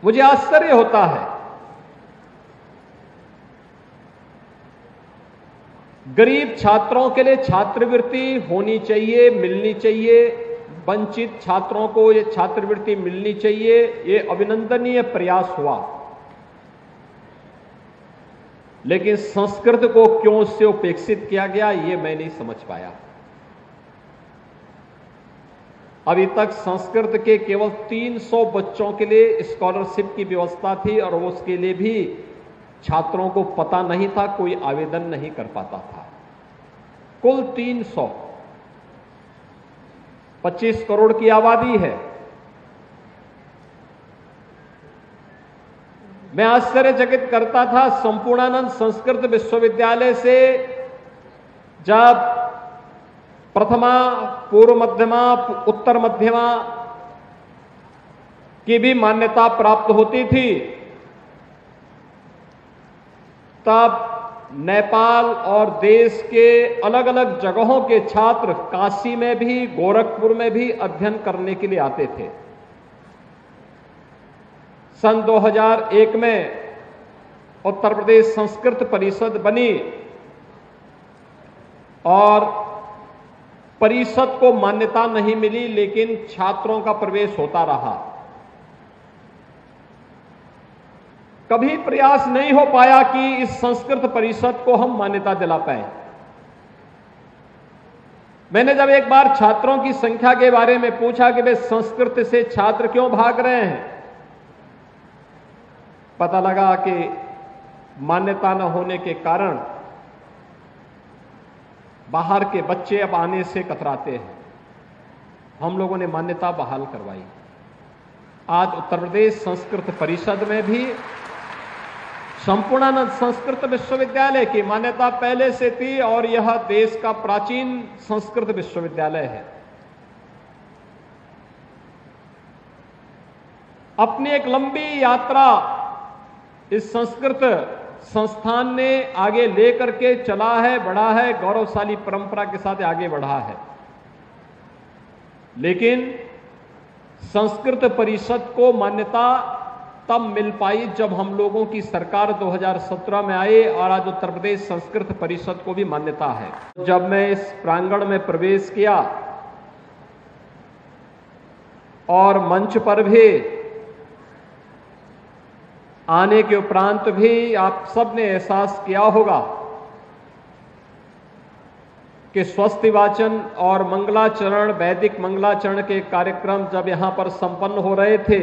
मुझे आश्चर्य होता है, गरीब छात्रों के लिए छात्रवृत्ति होनी चाहिए, मिलनी चाहिए, वंचित छात्रों को ये छात्रवृत्ति मिलनी चाहिए, ये अभिनंदनीय प्रयास हुआ। लेकिन संस्कृत को क्यों उससे उपेक्षित किया गया, ये मैं नहीं समझ पाया। अभी तक संस्कृत के केवल 300 बच्चों के लिए स्कॉलरशिप की व्यवस्था थी और उसके लिए भी छात्रों को पता नहीं था, कोई आवेदन नहीं कर पाता था। कुल 300, 25 करोड़ की आबादी है। मैं आश्चर्यचकित करता था, संपूर्णानंद संस्कृत विश्वविद्यालय से जब प्रथमा, पूर्व मध्यमा, उत्तर मध्यमा की भी मान्यता प्राप्त होती थी, तब नेपाल और देश के अलग अलग जगहों के छात्र काशी में भी, गोरखपुर में भी अध्ययन करने के लिए आते थे। सन 2001 में उत्तर प्रदेश संस्कृत परिषद बनी और परिषद को मान्यता नहीं मिली, लेकिन छात्रों का प्रवेश होता रहा। कभी प्रयास नहीं हो पाया कि इस संस्कृत परिषद को हम मान्यता दिला पाए। मैंने जब एक बार छात्रों की संख्या के बारे में पूछा कि वे संस्कृत से छात्र क्यों भाग रहे हैं, पता लगा कि मान्यता न होने के कारण बाहर के बच्चे अब आने से कतराते हैं। हम लोगों ने मान्यता बहाल करवाई। आज उत्तर प्रदेश संस्कृत परिषद में भी संपूर्णानंद संस्कृत विश्वविद्यालय की मान्यता पहले से थी और यह देश का प्राचीन संस्कृत विश्वविद्यालय है। अपनी एक लंबी यात्रा इस संस्कृत संस्थान ने आगे लेकर के चला है, बढ़ा है, गौरवशाली परंपरा के साथ आगे बढ़ा है। लेकिन संस्कृत परिषद को मान्यता तब मिल पाई जब हम लोगों की सरकार 2017 में आई और आज उत्तर प्रदेश संस्कृत परिषद को भी मान्यता है। जब मैं इस प्रांगण में प्रवेश किया और मंच पर भी आने के उपरांत भी आप सब ने एहसास किया होगा कि स्वस्ति वाचन और मंगलाचरण, वैदिक मंगलाचरण के कार्यक्रम जब यहां पर संपन्न हो रहे थे,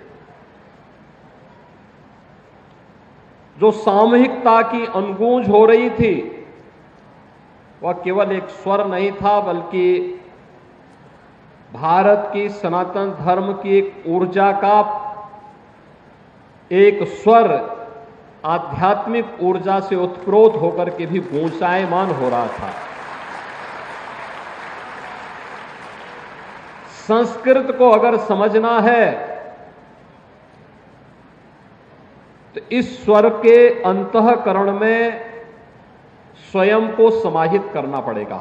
जो सामूहिकता की अनगूंज हो रही थी, वह केवल एक स्वर नहीं था, बल्कि भारत की सनातन धर्म की एक ऊर्जा का एक स्वर आध्यात्मिक ऊर्जा से उत्प्रोत होकर के भी गूंजायमान हो रहा था। संस्कृत को अगर समझना है तो इस स्वर के अंतःकरण में स्वयं को समाहित करना पड़ेगा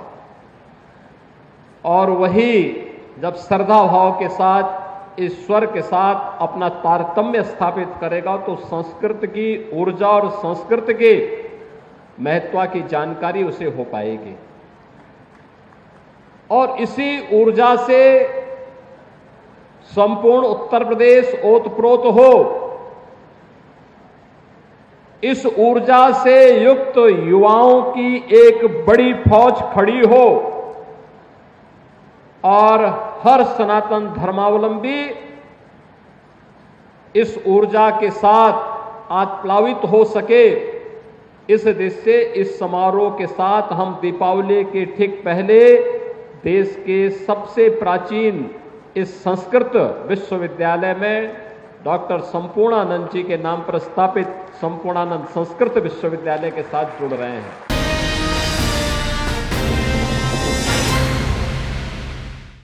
और वही जब श्रद्धा भाव के साथ इस स्वर के साथ अपना तारतम्य स्थापित करेगा तो संस्कृत की ऊर्जा और संस्कृत के महत्व की जानकारी उसे हो पाएगी और इसी ऊर्जा से संपूर्ण उत्तर प्रदेश ओतप्रोत हो। इस ऊर्जा से युक्त युवाओं की एक बड़ी फौज खड़ी हो और हर सनातन धर्मावलंबी इस ऊर्जा के साथ आप्लावित हो सके। इस दृष्टि से इस समारोह के साथ हम दीपावली के ठीक पहले देश के सबसे प्राचीन इस संस्कृत विश्वविद्यालय में डॉक्टर संपूर्णानंद जी के नाम पर स्थापित संपूर्णानंद संस्कृत विश्वविद्यालय के साथ जुड़ रहे हैं।